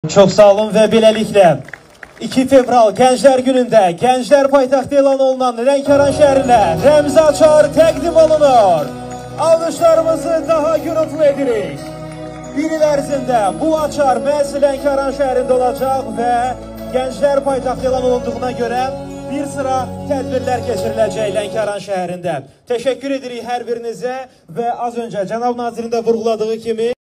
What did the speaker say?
Çok sağ olun ve beləliklə 2 fevral Gənclər günündə Gənclər paytaxtı elan olunan Lənkəran şəhərinə rəmzi açar təqdim olunur. Alqışlarımızı daha gürültülü edirik. Bir il ərzində bu açar məhz Lənkəran şəhərində olacaq və Gənclər paytaxtı elan olunduğuna görə bir sıra tədbirlər keçiriləcək Lənkəran şəhərində. Təşəkkür edirik hər birinizə və az öncə cənab nazirin də vurğuladığı kimi